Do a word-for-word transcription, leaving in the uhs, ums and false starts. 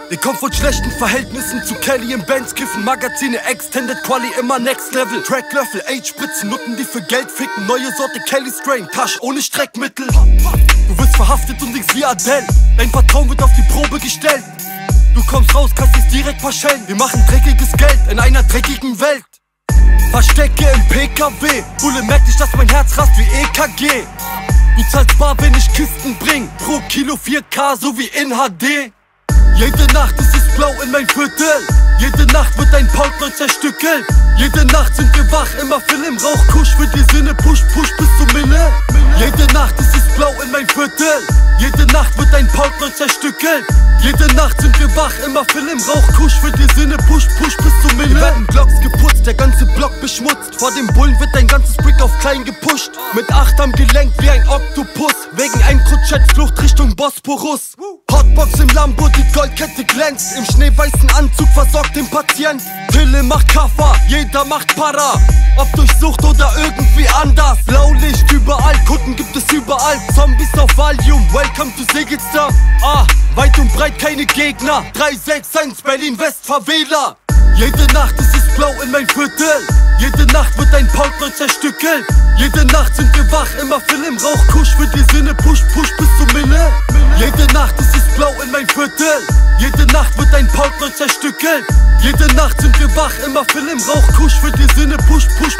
Ihr kommt von schlechten Verhältnissen zu Kelly im Bands kiffen, Magazine, Extended Quali, immer Next Level. Tracklöffel, Age-Spritzen, Nutten, die für Geld ficken. Neue Sorte Kelly Strain, Tasch ohne Streckmittel. Du wirst verhaftet und singst wie Adele. Dein Vertrauen wird auf die Probe gestellt. Du kommst raus, kassierst direkt paar Schellen. Wir machen dreckiges Geld in einer dreckigen Welt. Verstecke im P K W. Bulle merkt nicht, dass mein Herz rast wie E K G. Du zahlst bar, wenn ich Kisten bring. Pro Kilo vier K, so wie in H D. Jede Nacht ist es blau in mein Viertel. Jede Nacht wird ein Pound neu zerstückelt. Jede Nacht sind wir wach, immer Fill im Rauch. Kusch für die Sinne, push, push bis zum Mille. Jede Nacht ist es blau in mein Viertel. Jede Nacht wird ein Pound neu zerstückelt. Jede Nacht sind wir wach, immer Fill im Rauch. Kusch für die Sinne, push, push bis zum Mille. Wir werden Glocks geputzt, der ganze Block beschmutzt. Vor dem Bullen wird dein ganzes Brick auf klein gepusht. Mit acht am Gelenk wie ein Oktopus. Wegen ein Krutschett, Flucht Richtung Bosporus. Hotbox im Lambo, die Goldkette glänzt. Im schneeweißen Anzug versorgt den Patient. Pille macht Kaffer, jeder macht Para. Ob durch Sucht oder irgendwie anders. Blaulicht überall, Kunden gibt es überall. Zombies auf Valium, welcome to Segelstar. Ah, weit und breit keine Gegner. drei sechs eins Berlin West Favela. Jede Nacht ist es blau in mein Viertel. Jede Nacht wird ein Pound neu zerstückelt. Jede Nacht sind wir wach, immer Fill im Rauch. Kusch für die Sinne, push, push bis zum Mille. Jede Nacht ist es blau in mein Viertel. Jede Nacht wird ein Pound neu zerstückelt. Jede Nacht sind wir wach, immer Fill im Rauch. Kusch für die Sinne, push, push